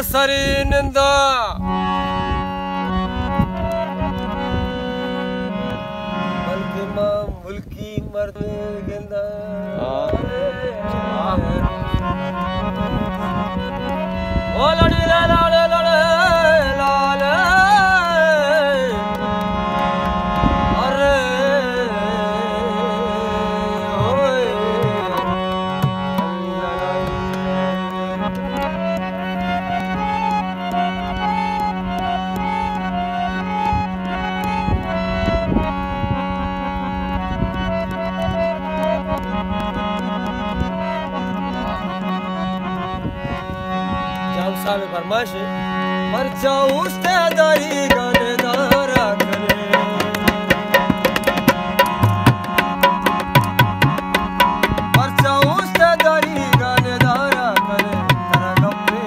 सरी निंदा बल्कि मां मुल्की मर्द गिंदा ओ लड़ी ला ला ला ला ला अरे ओए साल फरमाइश मर जाऊं उसतेदारी गानेदारा करे मर जाऊं उसतेदारी गानेदारा करे तेरा गप्पे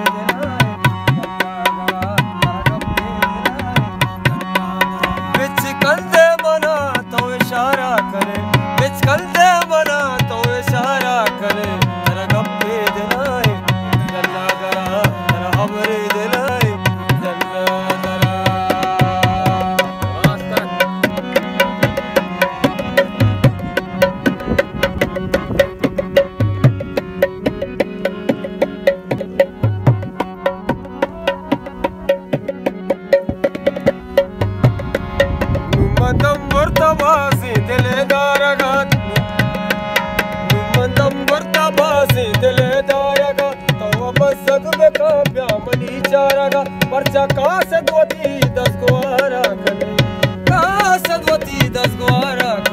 बिच कंधे बना तो इशारा करे बिच कंधे बना तो इशारा करे तेरा गप्पे दिलाए गल्ला करा हमरे दिलाए जन्ना दरा मदम वर्तबासी दिलेदारगात मदम वर्तबासी दिलेदारगात तो बस बेका मनी चारागा पर्चा का सदवती 10 गुआरा करे का सदवती 10 गुआरा